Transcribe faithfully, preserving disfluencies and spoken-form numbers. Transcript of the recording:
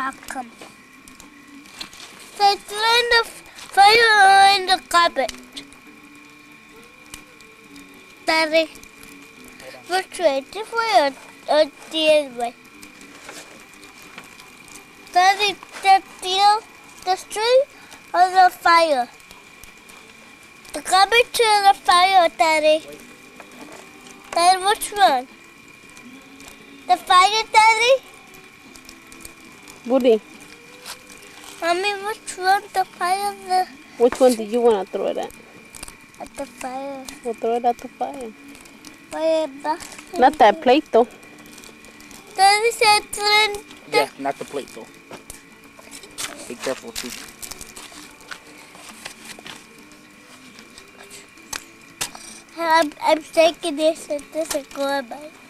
welcome. So throw the fire in the cupboard. Daddy, which way? This way or, or the other way? Daddy, the deal, the street or the fire? The cupboard to the fire, Daddy. Daddy, which one? The fire, Daddy? Woody. Mommy, which one? The fire, the... Which one do you want to throw it at? At the fire. We'll throw it at the fire. Fire back. Not that plate, though. Daddy said throw the... Yeah, not the plate, though. Be careful, too. I'm, I'm taking this and this is going by.